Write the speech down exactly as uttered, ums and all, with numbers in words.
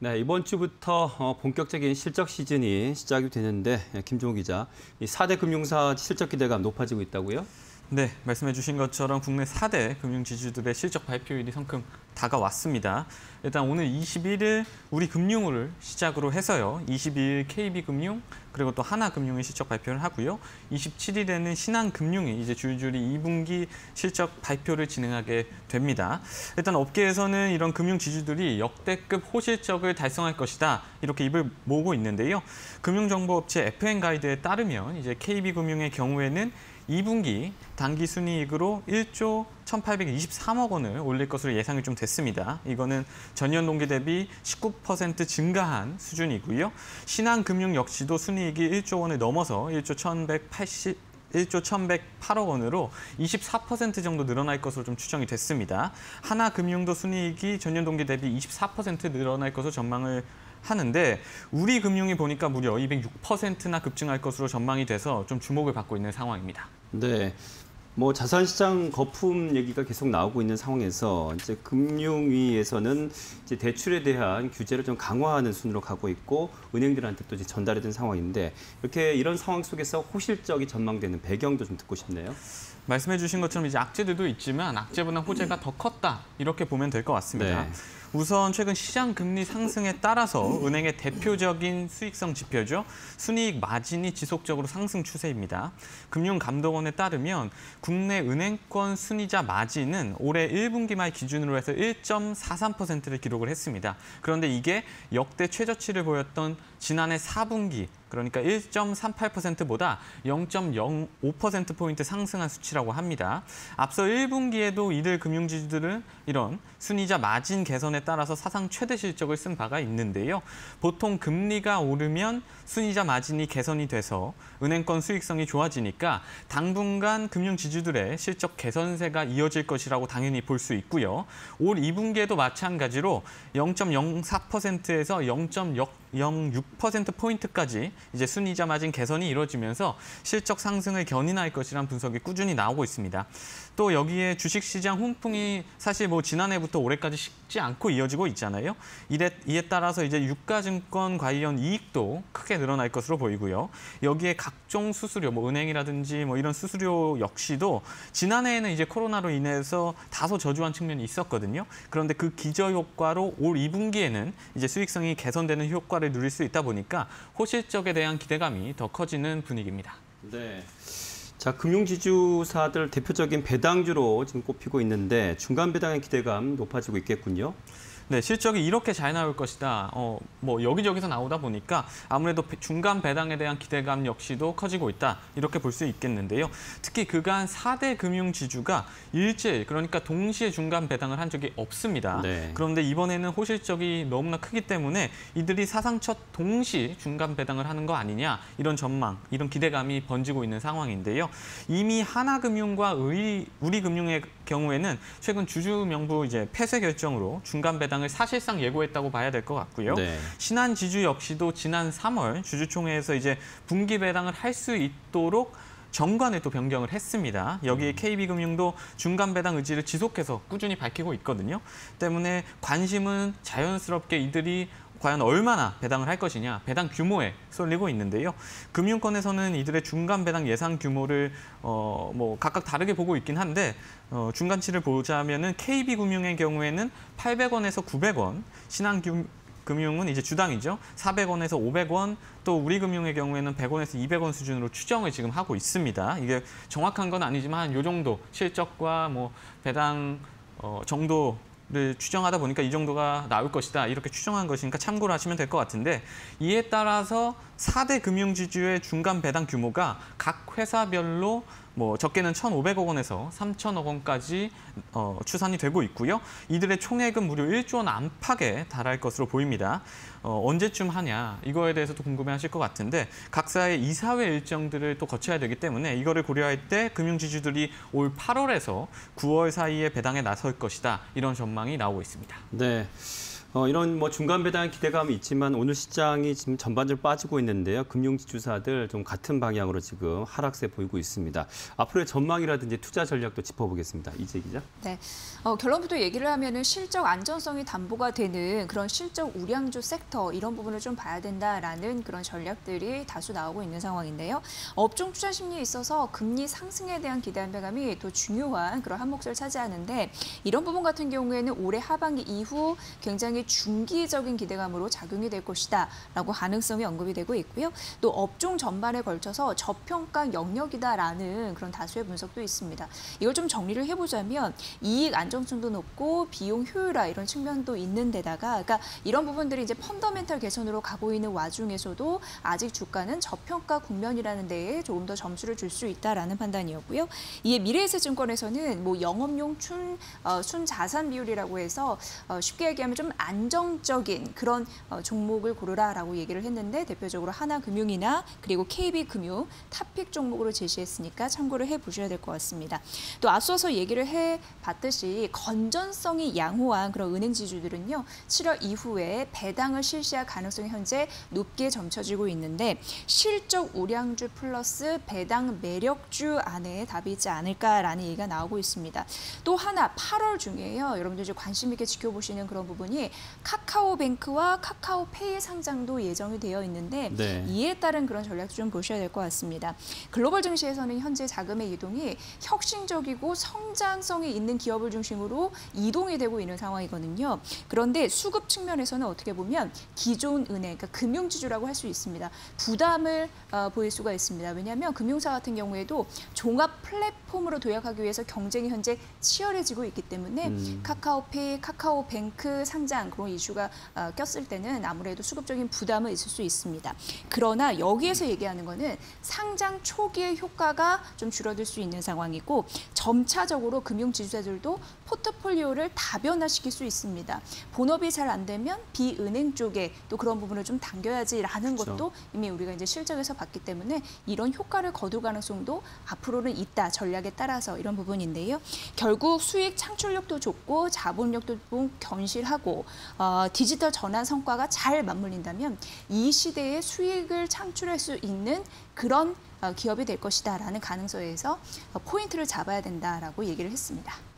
네, 이번 주부터 어, 본격적인 실적 시즌이 시작이 되는데 김종우 기자, 이 사 대 금융사 실적 기대감 높아지고 있다고요? 네, 말씀해 주신 것처럼 국내 사 대 금융지주들의 실적 발표일이 성큼 다가왔습니다. 일단 오늘 이십일 일 우리금융을 시작으로 해서요. 이십이 일 케이비금융 그리고 또 하나금융의 실적 발표를 하고요. 이십칠 일에는 신한금융이 이제 줄줄이 이 분기 실적 발표를 진행하게 됩니다. 일단 업계에서는 이런 금융지주들이 역대급 호실적을 달성할 것이다. 이렇게 입을 모으고 있는데요. 금융정보업체 에프엔가이드에 따르면 이제 케이비금융의 경우에는 이 분기 당기 순이익으로 일조 천팔백이십삼억 원을 올릴 것으로 예상이 좀 됐습니다. 이거는 전년 동기 대비 십구 퍼센트 증가한 수준이고요. 신한금융 역시도 순이익이 일조 원을 넘어서 일조 천백팔십 일조 천백팔억 원으로 이십사 퍼센트 정도 늘어날 것으로 좀 추정이 됐습니다. 하나금융도 순이익이 전년 동기 대비 이십사 퍼센트 늘어날 것으로 전망을 하는데 우리금융이 보니까 무려 이백육 퍼센트나 급증할 것으로 전망이 돼서 좀 주목을 받고 있는 상황입니다. 네, 뭐 자산시장 거품 얘기가 계속 나오고 있는 상황에서 이제 금융위에서는 이제 대출에 대한 규제를 좀 강화하는 순으로 가고 있고 은행들한테 또 이제 전달이 된 상황인데 이렇게 이런 상황 속에서 호실적이 전망되는 배경도 좀 듣고 싶네요. 말씀해 주신 것처럼 이제 악재들도 있지만 악재보다 호재가 더 컸다 이렇게 보면 될 것 같습니다. 네. 우선 최근 시장 금리 상승에 따라서 은행의 대표적인 수익성 지표죠. 순이익 마진이 지속적으로 상승 추세입니다. 금융감독원에 따르면 국내 은행권 순이자 마진은 올해 일 분기 말 기준으로 해서 일 점 사삼 퍼센트를 기록을 했습니다. 그런데 이게 역대 최저치를 보였던 지난해 사 분기 그러니까 일 점 삼팔 퍼센트보다 영 점 영오 퍼센트 포인트 상승한 수치라고 합니다. 앞서 일 분기에도 이들 금융지주들은 이런 순이자 마진 개선에 따라서 사상 최대 실적을 쓴 바가 있는데요. 보통 금리가 오르면 순이자 마진이 개선이 돼서 은행권 수익성이 좋아지니까 당분간 금융지주들의 실적 개선세가 이어질 것이라고 당연히 볼 수 있고요. 올 이 분기에도 마찬가지로 영 점 영사 퍼센트에서 영 점 영육 퍼센트 포인트까지 이제 순이자 마진 개선이 이루어지면서 실적 상승을 견인할 것이라는 분석이 꾸준히 나오고 있습니다. 또 여기에 주식시장 훈풍이 사실 뭐 지난해부터 올해까지 식지 않고 이어지고 있잖아요. 이에, 이에 따라서 이제 유가증권 관련 이익도 크게 늘어날 것으로 보이고요. 여기에 각종 수수료, 뭐 은행이라든지 뭐 이런 수수료 역시도 지난해에는 이제 코로나로 인해서 다소 저조한 측면이 있었거든요. 그런데 그 기저효과로 올 이 분기에는 이제 수익성이 개선되는 효과를 누릴 수 있다 보니까 호실적에 대한 기대감이 더 커지는 분위기입니다. 네. 자, 금융지주사들 대표적인 배당주로 지금 꼽히고 있는데 중간 배당의 기대감 높아지고 있겠군요. 네, 실적이 이렇게 잘 나올 것이다. 어, 뭐 여기저기서 나오다 보니까 아무래도 중간 배당에 대한 기대감 역시도 커지고 있다. 이렇게 볼 수 있겠는데요. 특히 그간 사 대 금융지주가 일제일, 그러니까 동시에 중간 배당을 한 적이 없습니다. 네. 그런데 이번에는 호실적이 너무나 크기 때문에 이들이 사상 첫 동시 중간 배당을 하는 거 아니냐. 이런 전망, 이런 기대감이 번지고 있는 상황인데요. 이미 하나금융과 우리, 우리금융의 경우에는 최근 주주 명부 이제 폐쇄 결정으로 중간 배당을 사실상 예고했다고 봐야 될 것 같고요. 네. 신한지주 역시도 지난 삼월 주주총회에서 이제 분기 배당을 할 수 있도록 정관을 또 변경을 했습니다. 여기에 음. 케이비금융도 중간 배당 의지를 지속해서 꾸준히 밝히고 있거든요. 때문에 관심은 자연스럽게 이들이 과연 얼마나 배당을 할 것이냐, 배당 규모에 쏠리고 있는데요. 금융권에서는 이들의 중간 배당 예상 규모를 어, 뭐 각각 다르게 보고 있긴 한데 어, 중간치를 보자면은 케이비금융의 경우에는 팔백 원에서 구백 원, 신한금융은 이제 주당이죠. 사백 원에서 오백 원, 또 우리금융의 경우에는 백 원에서 이백 원 수준으로 추정을 지금 하고 있습니다. 이게 정확한 건 아니지만 이 정도 실적과 뭐 배당 어, 정도 를 추정하다 보니까 이 정도가 나올 것이다. 이렇게 추정한 것이니까 참고를 하시면 될 것 같은데 이에 따라서 사 대 금융지주의 중간 배당 규모가 각 회사별로 뭐 적게는 천오백억 원에서 삼천억 원까지 어, 추산이 되고 있고요. 이들의 총액은 무려 일조 원 안팎에 달할 것으로 보입니다. 어, 언제쯤 하냐 이거에 대해서도 궁금해하실 것 같은데 각사의 이사회 일정들을 또 거쳐야 되기 때문에 이거를 고려할 때 금융지주들이 올 팔월에서 구월 사이에 배당에 나설 것이다. 이런 전망이 나오고 있습니다. 네. 어, 이런 뭐 중간 배당 기대감이 있지만 오늘 시장이 지금 전반적으로 빠지고 있는데요. 금융지주사들 좀 같은 방향으로 지금 하락세 보이고 있습니다. 앞으로의 전망이라든지 투자 전략도 짚어보겠습니다. 이재 기자. 네, 어, 결론부터 얘기를 하면은 실적 안전성이 담보가 되는 그런 실적 우량주 섹터 이런 부분을 좀 봐야 된다라는 그런 전략들이 다수 나오고 있는 상황인데요. 업종 투자 심리에 있어서 금리 상승에 대한 기대 안배감이 또 중요한 그런 한 몫을 차지하는데 이런 부분 같은 경우에는 올해 하반기 이후 굉장히 중기적인 기대감으로 작용이 될 것이다라고 가능성이 언급이 되고 있고요. 또 업종 전반에 걸쳐서 저평가 영역이다라는 그런 다수의 분석도 있습니다. 이걸 좀 정리를 해보자면 이익 안정성도 높고 비용 효율화 이런 측면도 있는 데다가 그러니까 이런 부분들이 이제 펀더멘탈 개선으로 가고 있는 와중에서도 아직 주가는 저평가 국면이라는 데에 조금 더 점수를 줄 수 있다라는 판단이었고요. 이에 미래에셋증권에서는 뭐 영업용 순, 어, 순자산 비율이라고 해서 어, 쉽게 얘기하면 좀 안정적인 그런 어, 종목을 고르라라고 얘기를 했는데 대표적으로 하나금융이나 그리고 케이비금융, 탑픽 종목으로 제시했으니까 참고를 해보셔야 될 것 같습니다. 또 앞서서 얘기를 해봤듯이 건전성이 양호한 그런 은행 지주들은요. 칠월 이후에 배당을 실시할 가능성이 현재 높게 점쳐지고 있는데 실적 우량주 플러스 배당 매력주 안에 답이 있지 않을까라는 얘기가 나오고 있습니다. 또 하나 팔월 중에요. 여러분들 좀 관심 있게 지켜보시는 그런 부분이 카카오뱅크와 카카오페이 상장도 예정이 되어 있는데 네. 이에 따른 그런 전략도 좀 보셔야 될 것 같습니다. 글로벌 증시에서는 현재 자금의 이동이 혁신적이고 성장성이 있는 기업을 중심으로 이동이 되고 있는 상황이거든요. 그런데 수급 측면에서는 어떻게 보면 기존 은행, 그러니까 금융지주라고 할 수 있습니다. 부담을 어, 보일 수가 있습니다. 왜냐하면 금융사 같은 경우에도 종합 플랫폼으로 도약하기 위해서 경쟁이 현재 치열해지고 있기 때문에 음. 카카오페이, 카카오뱅크 상장 그런 이슈가 어, 꼈을 때는 아무래도 수급적인 부담은 있을 수 있습니다. 그러나 여기에서 얘기하는 거는 상장 초기의 효과가 좀 줄어들 수 있는 상황이고 점차적으로 금융지주사들도 포트폴리오를 다변화시킬 수 있습니다. 본업이 잘 안 되면 비은행 쪽에 또 그런 부분을 좀 당겨야지라는 그렇죠. 것도 이미 우리가 이제 실적에서 봤기 때문에 이런 효과를 거둘 가능성도 앞으로는 있다. 전략에 따라서 이런 부분인데요. 결국 수익 창출력도 좋고 자본력도 좀 견실하고 어, 디지털 전환 성과가 잘 맞물린다면 이 시대에 수익을 창출할 수 있는 그런 어, 기업이 될 것이다라는 가능성에서 어, 포인트를 잡아야 된다라고 얘기를 했습니다.